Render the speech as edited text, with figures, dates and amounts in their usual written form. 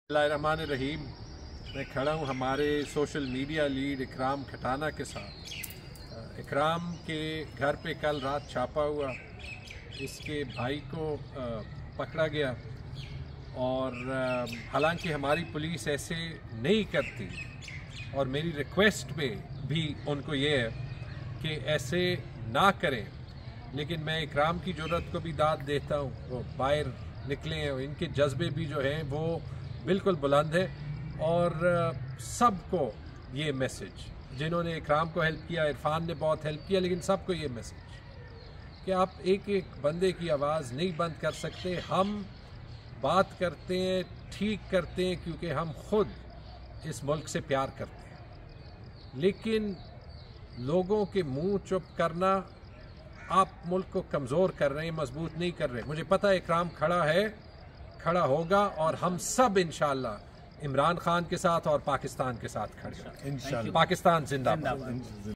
बिस्मिल्लाहिर्रहमानिर्रहीम। मैं खड़ा हूँ हमारे सोशल मीडिया लीड इकराम खटाना के साथ। इकराम के घर पे कल रात छापा हुआ, इसके भाई को पकड़ा गया और हालांकि हमारी पुलिस ऐसे नहीं करती और मेरी रिक्वेस्ट पे भी उनको ये है कि ऐसे ना करें, लेकिन मैं इकराम की ज़रूरत को भी दाद देता हूँ। वो बाहर निकले हैं, इनके जज्बे भी जो हैं वो बिल्कुल बुलंद है और सबको ये मैसेज, जिन्होंने इकराम को हेल्प किया, इरफान ने बहुत हेल्प किया, लेकिन सबको ये मैसेज कि आप एक एक बंदे की आवाज़ नहीं बंद कर सकते। हम बात करते हैं, ठीक करते हैं क्योंकि हम खुद इस मुल्क से प्यार करते हैं, लेकिन लोगों के मुंह चुप करना आप मुल्क को कमज़ोर कर रहे हैं, मजबूत नहीं कर रहे। मुझे पता है इकराम खड़ा है, खड़ा होगा और हम सब इंशाअल्लाह इमरान खान के साथ और पाकिस्तान के साथ खड़े हैं। इंशाअल्लाह। पाकिस्तान जिंदाबाद।